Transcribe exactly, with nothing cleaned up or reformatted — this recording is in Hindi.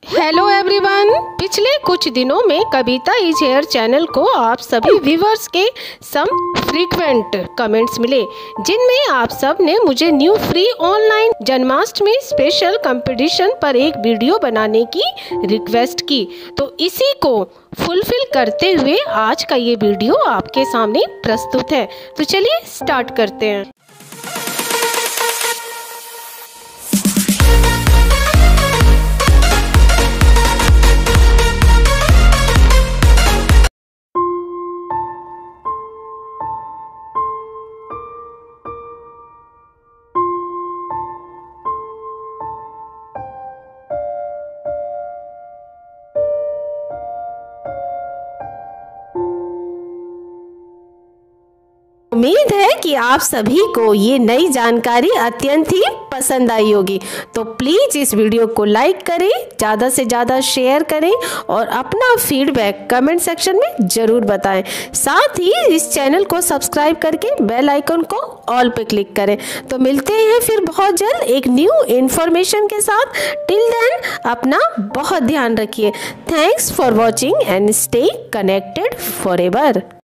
Hello everyone. पिछले कुछ दिनों में कविता इज हेयर चैनल को आप सभी व्यूवर्स के सम फ्रीक्वेंट कमेंट्स मिले, जिनमें आप सब ने मुझे new free online Janmashtami special competition पर एक वीडियो बनाने की रिक्वेस्ट की। तो इसी को फुलफिल करते हुए आज का ये वीडियो आपके सामने प्रस्तुत है। तो चलिए स्टार्ट करते हैं। उम्मीद है कि आप सभी को ये नई जानकारी अत्यंत ही पसंद आई होगी। तो प्लीज़ इस वीडियो को लाइक करें, ज़्यादा से ज़्यादा शेयर करें और अपना फीडबैक कमेंट सेक्शन में ज़रूर बताएं। साथ ही इस चैनल को सब्सक्राइब करके बेल आइकन को ऑल पे क्लिक करें। तो मिलते हैं फिर बहुत जल्द एक न्यू इन्फॉर्मेशन के साथ। टिल देन अपना बहुत ध्यान रखिए। Thanks for watching and stay connected for ever.